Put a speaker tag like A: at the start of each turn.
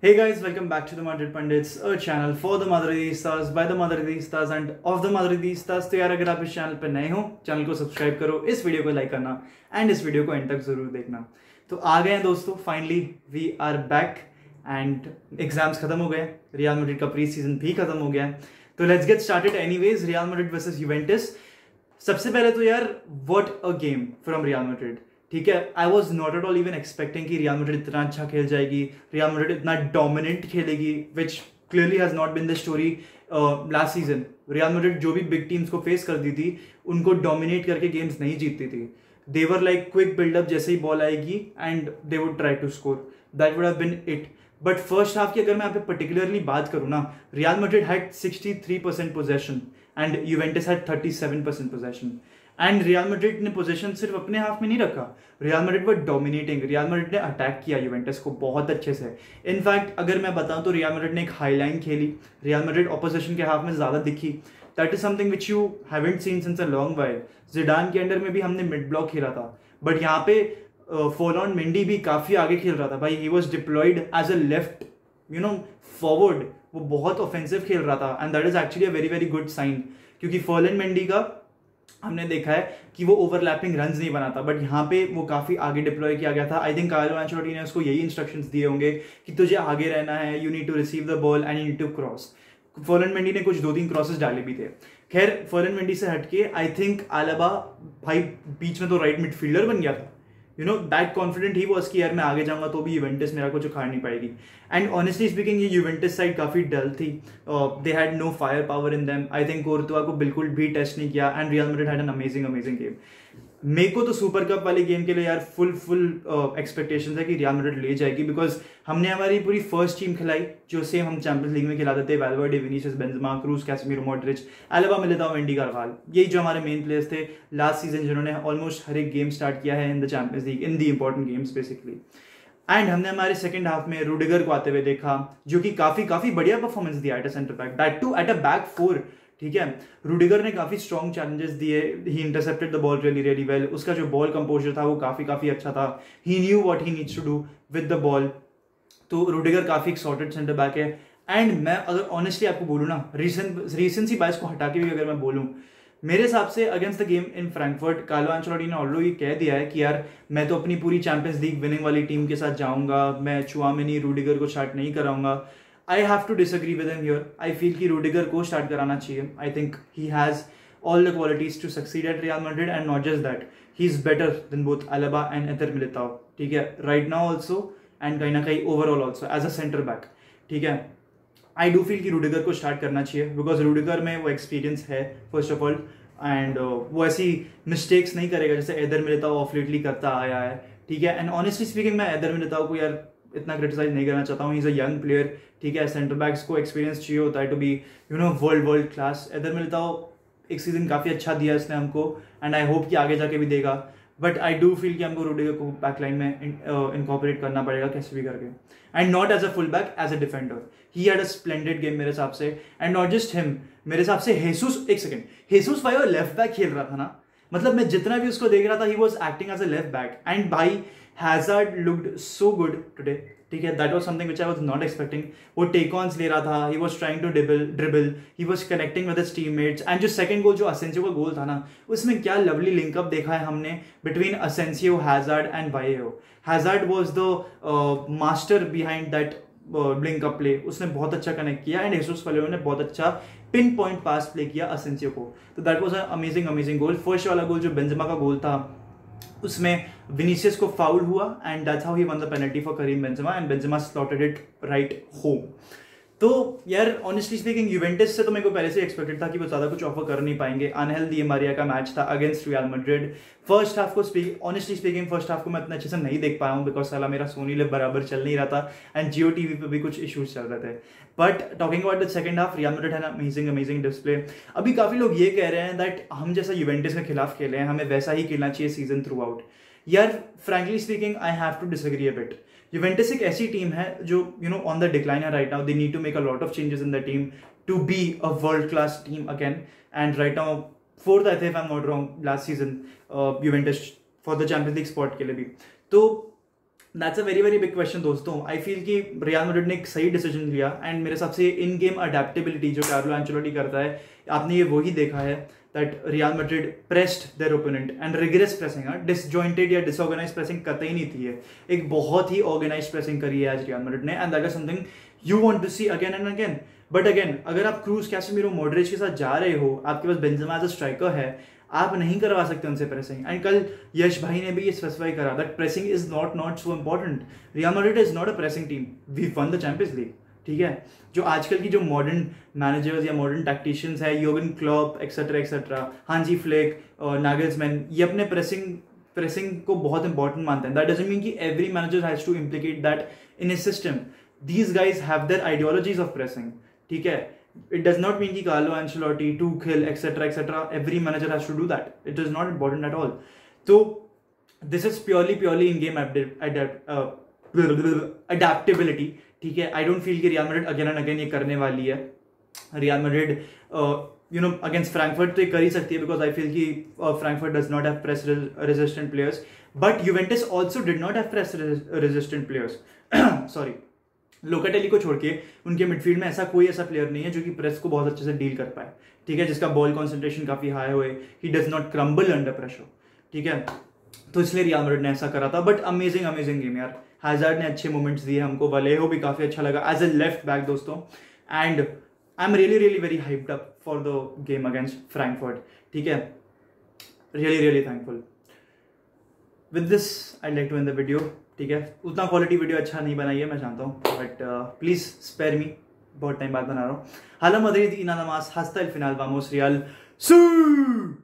A: Hey guys, welcome back to the Madrid Pundits, a channel for the Madridistas, by the Madridistas and of the Madridistas। तो यार अगर आप इस channel पर नए हो, चैनल को सब्सक्राइब करो, इस वीडियो को लाइक करना एंड इस वीडियो को एंड तक जरूर देखना। तो आ गए हैं दोस्तों, finally we are back and exams खत्म हो गए, रियल मैड्रिड का प्री सीजन भी खत्म हो गया है। तो let's get started anyways. Real Madrid versus Juventus. सबसे पहले तो यार what a game from Real Madrid. ठीक है, I was not at all even expecting कि रियल मैड्रिड इतना अच्छा खेल जाएगी, रियल मैड्रिड इतना डोमिनेंट खेलेगी, which clearly has not been the story last season. Real Madrid जो भी बिग टीम्स को फेस करती थी उनको डोमिनेट करके गेम्स नहीं जीतती थी। They were like quick buildup, जैसे ही बॉल आएगी and they would try to score, that would have been it. But first half की अगर मैं यहाँ पे पर्टिकुलरली बात करूँ ना, Real Madrid had 63% possession and Juventus had 37% possession. And Real Madrid ने पोजीशन सिर्फ अपने हाफ में नहीं रखा, Real Madrid were dominating. Real Madrid ने अटैक किया यूवेंटस को बहुत अच्छे से। इनफैक्ट अगर मैं बताऊं तो रियल मैड्रिड ने एक हाई लाइन खेली, रियल मैड्रिड ऑपोजिशन के हाफ में ज्यादा दिखी। That is something which you haven't seen since a long while. Zidane के अंडर में भी हमने मिड ब्लॉक खेला था, बट यहाँ पे फॉलोन मेंडी भी काफी आगे खेल रहा था भाई। He was deployed as a left forward, वो बहुत ऑफेंसिव खेल रहा था and that is actually a very very good sign, क्योंकि फॉलोन मेंडी का हमने देखा है कि वो ओवरलैपिंग रन्स नहीं बनाता, बट यहाँ पे वो काफी आगे डिप्लॉय किया गया था। आई थिंक कार्लो एंचेलोटी ने उसको यही इंस्ट्रक्शंस दिए होंगे कि तुझे आगे रहना है, you need to receive the ball and you need to cross. Ferland Mendy ने कुछ 2-3 क्रॉसेस डाले भी थे। खैर फर्लन मेंडी से हटके आई थिंक आलाबा भाई बीच में तो राइट मिडफील्डर बन गया था। दैट कॉन्फिडेंट ही वॉज कि यार मैं आगे जाऊंगा तो भी यूवेंटस मेरा कुछ उखाड़ नहीं पाएगी। एंड ऑनेस्टली स्पीकिंग ये यूवेंटस साइड काफी डल थी, they had no fire power in them. I think Courtois को बिल्कुल भी टेस्ट नहीं किया and Real Madrid had an amazing game. मेरे को तो सुपर कप वाले गेम के लिए यार फुल एक्सपेक्टेशंस है कि रियल मैड्रिड ले जाएगी, बिकॉज हमने हमारी पूरी फर्स्ट टीम खिलाई जो सेम हम चैंपियंस लीग में खिलाते थे। Valverde, Vinicius, Benzema, Kroos, Casemiro, Modric, Alaba, Militao, Mendy, Carvajal, यही जो हमारे मेन प्लेयर्स थे लास्ट सीजन जिन्होंने ऑलमोस्ट हर एक गेम स्टार्ट किया है in the Champions League, in the important games basically. And हमने हमारे सेकंड हाफ में रूडिगर को आते हुए देखा, जो कि काफी बढ़िया परफॉर्मेंस दिया at a centre back, that too at a back four. ठीक है, रूडिगर ने काफी स्ट्रॉन्ग चैलेंजेस दिए, he intercepted the ball really well. उसका जो बॉल कंपोजर था वो काफी अच्छा था। He knew what he needs to do with the ball. तो रूडिगर काफी एक सॉर्टेड सेंटर बैक है। एंड मैं अगर ऑनेस्टली आपको बोलूँ ना, रीसेंसी बायस को हटा के भी अगर मैं बोलूँ, मेरे हिसाब से against the game in Frankfurt Carlo Ancelotti ने ऑलरेडी कह दिया है कि यार मैं तो अपनी पूरी चैंपियंस लीग विनिंग वाली टीम के साथ जाऊंगा, मैं चुआमेनी, रूडिगर को स्टार्ट नहीं कराऊंगा। I have to disagree with him here. I feel कि रूडिगर को स्टार्ट कराना चाहिए। I think he has all the qualities to succeed at Real Madrid and not just that, he is better than both Alaba and Eder Militao। ठीक है, right now also and कहीं ना कहीं overall also as a center back। ठीक है, I do feel कि Rudiger को start करना चाहिए बिकॉज रूडिगर में वो एक्सपीरियंस है फर्स्ट ऑफ ऑल, एंड वो ऐसी मिस्टेक्स नहीं करेगा जैसे एदर मिलिताओ ऑफ लेटली करता आया है। ठीक है, एंड ऑनेस्टली स्पीकिंग मैं एदर मिलिताओ को यार इतना क्रिटिसाइज नहीं करना चाहता हूँ। Is a young player. ठीक है, सेंटर बैक्स को एक्सपीरियंस चाहिए होता है to be world class. Eder Militao एक सीजन काफी अच्छा दिया इसने हमको एंड आई होप कि आगे जाके भी देगा, बट आई डू फील कि हमको रूडिगर को बैकलाइन में इनकॉर्पोरेट करना पड़ेगा कैसे भी करके, and not as a full back, as a defender. He had a splendid game मेरे हिसाब से, एंड नॉट जस्ट हिम, मेरे हिसाब से हेसूस, एक सेकंड, हेसूस भाई वो लेफ्ट बैक खेल रहा था ना, मतलब मैं जितना भी उसको देख रहा था he was acting as a left back. And भाई Hazard looked so good today. ठीक है, that was something which I was not expecting. वो टेक ऑन्स ले रहा था, he was trying to dribble, he was connecting with his teammates. And जो second goal जो Asensio का गोल था ना, उसमें क्या लवली लिंकअप देखा है हमने बिटवीन असेंसियो, हैजार्ड एंड बायेहो। Hazard was the master behind that link up play, उसने बहुत अच्छा कनेक्ट किया एंड हेसूस फलेरो ने बहुत अच्छा पिन पॉइंट पास प्ले किया असेंसियो को। तो that was a amazing goal. First वाला गोल जो बेंजेमा का गोल था उसमें विनीसियस को फाउल हुआ and that's how he won the penalty for Karim Benzema and Benzema slotted it right home. तो यार ऑनेस्टली स्पीकिंग यूवेंटस से तो मेरे को पहले से एक्सपेक्टेड था कि वो ज्यादा कुछ ऑफर कर नहीं पाएंगे। अनहेल दी मारिया का मैच था against Real Madrid. First half को ऑनेस्टली स्पीकिंग फर्स्ट हाफ को मैं इतना अच्छे से नहीं देख पाया हूँ बिकॉज साला मेरा सोनी लिव बराबर चल नहीं रहा था एंड जियो टीवी पे भी कुछ इश्यूज चल रहे थे। But talking about the second half, Real Madrid had amazing display. अभी काफी लोग ये कह रहे हैं दैट हम जैसा यूवेंटस के खिलाफ खेले हैं हमें वैसा ही खेलना चाहिए सीजन थ्रू आउट। यार frankly speaking I have to disagree a bit. Juventus एक ऐसी टीम है जो ऑन द डिक्लाइन है right now. They need to make a lot of changes in the team to be a world class team again, and right now fourth I the if I am not wrong last season Juventus for the Champions League spot के लिए भी। तो that's a very very big question दोस्तों। I feel कि Real Madrid ने एक सही decision लिया एंड मेरे हिसाब से इन गेम अडेप्टेबिलिटी जो कार्लो एंचेलोटी करता है, आपने ये वही देखा है that Real Madrid pressed their opponent and regress pressing, disjointed या डिसऑर्गेनाइज प्रेसिंग कतई नहीं थी है, एक बहुत ही ऑर्गेनाइज प्रेसिंग करी है आज रियल मैड्रिड ने, and that is something you want to see again and again. But again अगर आप क्रूज, कैसेमीरो, मॉडरिच के साथ जा रहे हो, आपके पास बेंजेमा एज अ स्ट्राइकर है, आप नहीं करवा सकते उनसे प्रेसिंग। एंड कल यश भाई ने भी ये स्पेसिफाई करा that pressing is not so important. Real Madrid is not a pressing team, we won the Champions League, ठीक है। जो आजकल की जो मॉडर्न मैनेजर्स या मॉडर्न टैक्टिशियंस है, Jurgen Klopp etcetera, Hansi Flick और नागल्समैन, ये अपने प्रेसिंग को बहुत इंपॉर्टेंट मानते हैं। दैट डजंट मीन कि every manager has to implicate that in his system. These guys have their ideologies of pressing, ठीक है। It does not mean कि Carlo Ancelotti, Tuchel, etc. Every manager has to do that. It is not important at all. So this is purely in-game adaptability. ठीक है, I don't feel कि Real Madrid again and again ये करने वाली है। Real Madrid against Frankfurt तो ये कर ही सकती है, because I feel कि Frankfurt does not have press resistant players. But Juventus also did not have press resistant players. Sorry. Locatelli को छोड़ के उनके मिडफील्ड में ऐसा कोई ऐसा प्लेयर नहीं है जो कि प्रेस को बहुत अच्छे से डील कर पाए, ठीक है, जिसका बॉल कंसंट्रेशन काफी हाई हुए, he does not crumble under pressure, ठीक है। तो इसलिए रियल मैड्रिड ने ऐसा करा था। बट अमेजिंग गेम यार, हैजार्ड ने अच्छे मोमेंट्स दिए हमको, वलेहो भी काफी अच्छा लगा एज ए लेफ्ट बैक दोस्तों, and I am really very hyped up for the game against Frankfurt, ठीक है। Really thankful. With this I like to end the video, ठीक है। उतना क्वालिटी वीडियो अच्छा नहीं बनाई है मैं जानता हूँ, बट प्लीज स्पेयर मी, बहुत टाइम बाद बना रहा हूँ। हाला मदरिद y nada más, hasta el final, vamos Real, ¡sí!